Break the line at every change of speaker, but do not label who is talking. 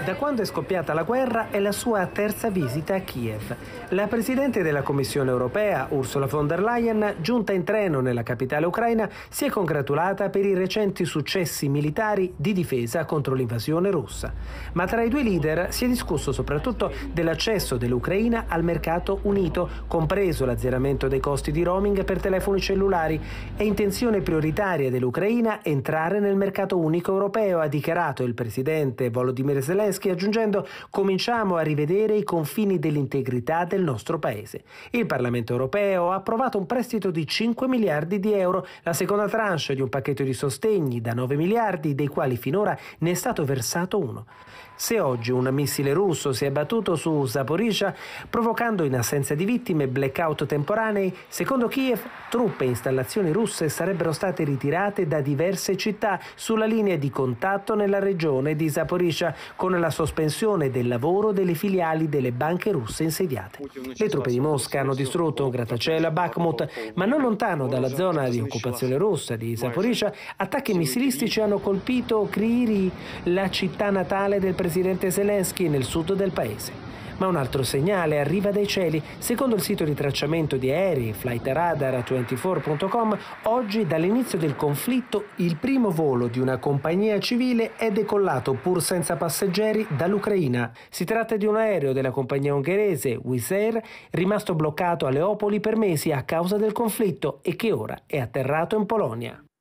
Da quando è scoppiata la guerra è la sua terza visita a Kiev. La Presidente della Commissione europea, Ursula von der Leyen, giunta in treno nella capitale ucraina, si è congratulata per i recenti successi militari di difesa contro l'invasione russa. Ma tra i due leader si è discusso soprattutto dell'accesso dell'Ucraina al mercato unito, compreso l'azzeramento dei costi di roaming per telefoni cellulari. È intenzione prioritaria dell'Ucraina entrare nel mercato unico europeo, ha dichiarato il Presidente Volodymyr Zelensky, aggiungendo: cominciamo a rivedere i confini dell'integrità del nostro paese. Il Parlamento europeo ha approvato un prestito di 5 miliardi di euro, la seconda tranche di un pacchetto di sostegni da 9 miliardi, dei quali finora ne è stato versato uno. Se oggi un missile russo si è abbattuto su Zaporizhzhia, provocando in assenza di vittime blackout temporanei, secondo Kiev truppe e installazioni russe sarebbero state ritirate da diverse città sulla linea di contatto nella regione di Zaporizhzhia, con la sospensione del lavoro delle filiali delle banche russe insediate. Le truppe di Mosca hanno distrutto un grattacielo a Bakhmut, ma non lontano dalla zona di occupazione russa di Zaporizhzhia, attacchi missilistici hanno colpito Kryvyi, la città natale del presidente Zelensky, nel sud del paese. Ma un altro segnale arriva dai cieli. Secondo il sito di tracciamento di aerei Flightradar24.com, oggi dall'inizio del conflitto il primo volo di una compagnia civile è decollato pur senza passeggeri dall'Ucraina. Si tratta di un aereo della compagnia ungherese Wizz Air, rimasto bloccato a Leopoli per mesi a causa del conflitto e che ora è atterrato in Polonia.